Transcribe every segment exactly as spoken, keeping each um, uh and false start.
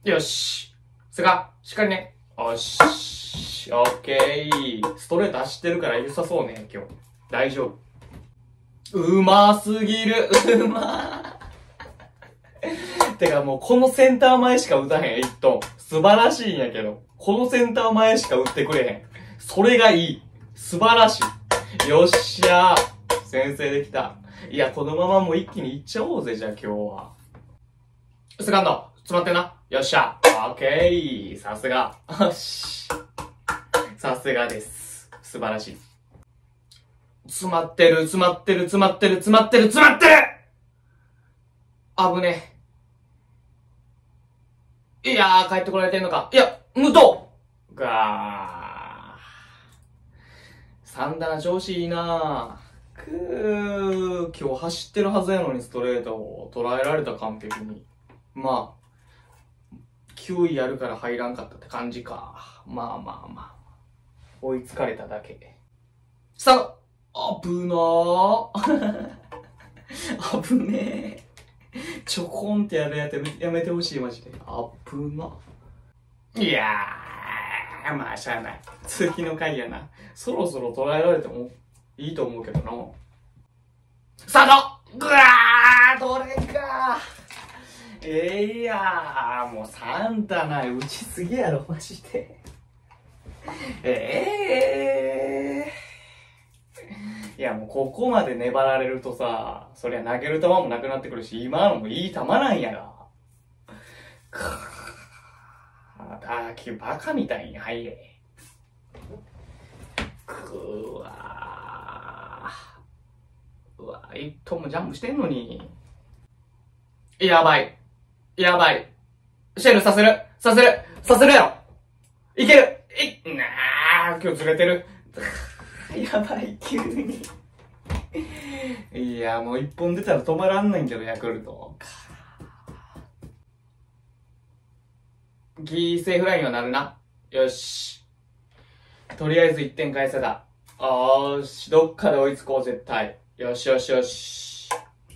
よし。すが、しっかりね。よし。オッケー。ストレート走ってるから良さそうね、今日。大丈夫。うますぎる。うまー。てかもうこのセンター前しか打たへん、一トン。素晴らしいんやけど。このセンター前しか打ってくれへん。それがいい。素晴らしい。よっしゃー。先制できた。いや、このままもう一気にいっちゃおうぜ、じゃあ今日は。セカンド、詰まってんな。よっしゃ。オッケー。さすが。よし。さすがです。素晴らしい。詰まってる、詰まってる、詰まってる、詰まってる、詰まってる危ねえ。いやー、帰ってこられてんのか。いや、無糖がー。三棚調子いいなー。くー、今日走ってるはずやのにストレートを捉えられた完璧に。まあ、きゅういあるから入らんかったって感じか。まあまあまあ。追いつかれただけ。さあ、危なー。危ねえ。ちょこんってやるやてやめてほしい、マジで。危な。いやー、まあ、しゃあない。次の回やな。そろそろ捉えられてもいいと思うけどな。スタートぐわー、どれかええー、やー、もうサンタな、打ちすぎやろ、マジで。ええー。いや、もうここまで粘られるとさ、そりゃ投げる球もなくなってくるし、今のもいい球なんやが。くー、打球バカみたいに入れ。くーわー。うわ、一頭もジャンプしてんのに。やばい。やばい。シェルさせるさせるさせるやろいけるいなあ、今日ずれてる。やばい、急に。いや、もう一本出たら止まらんないんけど、ヤクルト。犠牲フライにはなるな。よし。とりあえずいってん返せた。よーし、どっかで追いつこう、絶対。よしよしよし。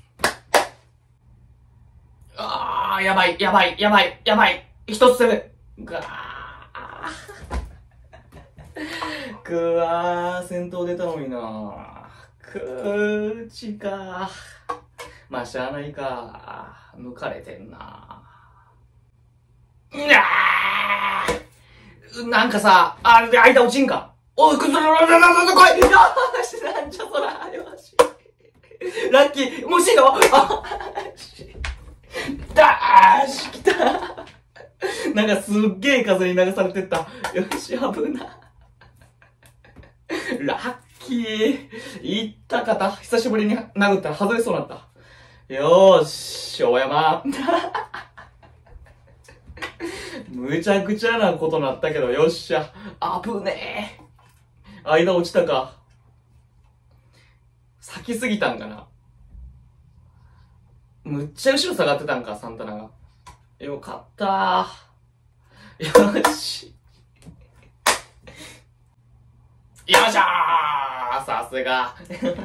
あー、やばい、やばい、やばい、やばい。一つ攻め。ガー。くわー、先頭出たのにな。くーちか。まあ、しゃあないか。抜かれてんな。いやーなんかさ、あれで間落ちんか。おい、くずらららららら来いよし、なんじゃそら、よし。ラッキー、もしいのあし。だーし、来た。なんかすっげー風に流されてった。よし、危な。ラッキー。いったかた。久しぶりに殴ったら外れそうになった。よーし、大山。むちゃくちゃなことなったけど、よっしゃ。危ねえ。間落ちたか。先すぎたんかな。むっちゃ後ろ下がってたんか、サンタナが。よかったー。よし。よっしゃー、さすが。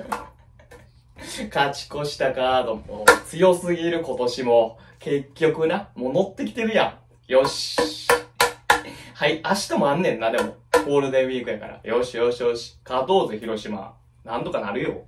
勝ち越したカードも強すぎる今年も。結局な、もう乗ってきてるやん。よし。はい、明日もあんねんな、でも。ゴールデンウィークやから。よしよしよし。勝とうぜ、広島。なんとかなるよ。